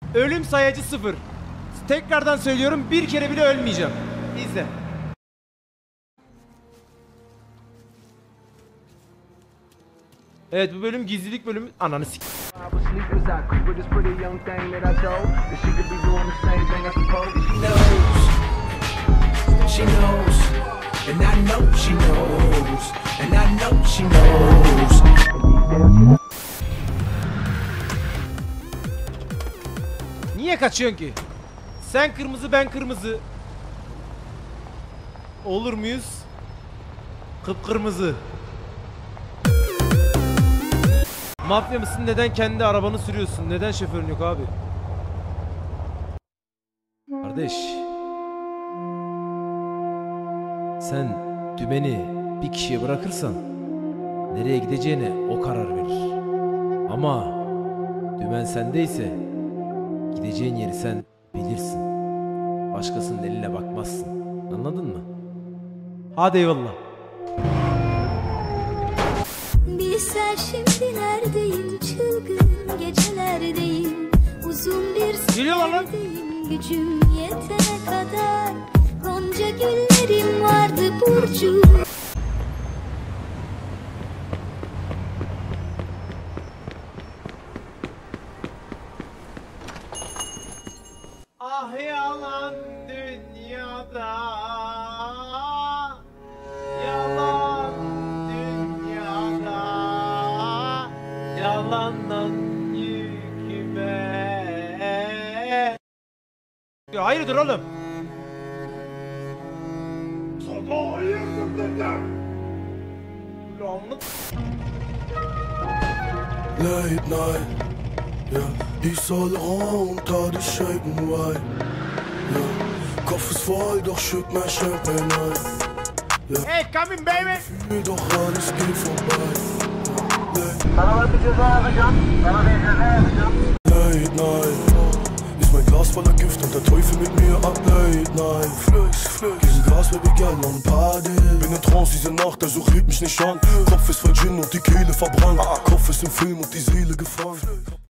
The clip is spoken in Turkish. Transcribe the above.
Ölüm sayacı 0. Tekrardan söylüyorum, bir kere bile ölmeyeceğim. İzle. Evet, bu bölüm gizlilik bölümü. Ananı sik. She knows, and I know she knows, and I know she knows. Niye kaçıyorsun ki? Sen kırmızı, ben kırmızı. Olur muyuz? Kıpkırmızı. Mafya mısın? Neden kendi arabanı sürüyorsun? Neden şoförün yok abi? Kardeş. Sen dümeni bir kişiye bırakırsan nereye gideceğine o karar verir. Ama dümen sendeyse gideceğin yeri sen bilirsin. Başkasının eline bakmazsın. Anladın mı? Hadi eyvallah. Bilsen şimdi neredeyim, çılgın gecelerdeyim, uzun bir seferdeyim, gücüm yetene kadar. Gonca güllerim vardı Burcu. Ah yalan dünyada, yalan dünyada, yalandan yüküme. Ya hayırdır oğlum? Sana hayırdır dedim. Late night, yeah. Ich soll runter, die Scheiben weit, yeah. Kopf ist voll, doch schütt mein Champagne ein, yeah. Hey, coming baby. Fühl doch alles geht vorbei. Late night, ist mein Glas voller Gift und der Teufel mit mir ab. Late night, Flix, Flix. Gegen Gas, Baby Girl, und Party. Bin in Trance diese Nacht, also red mich nicht an. Kopf ist voll Gin und die Kehle verbrannt. Kopf ist im Film und die Seele gefangen.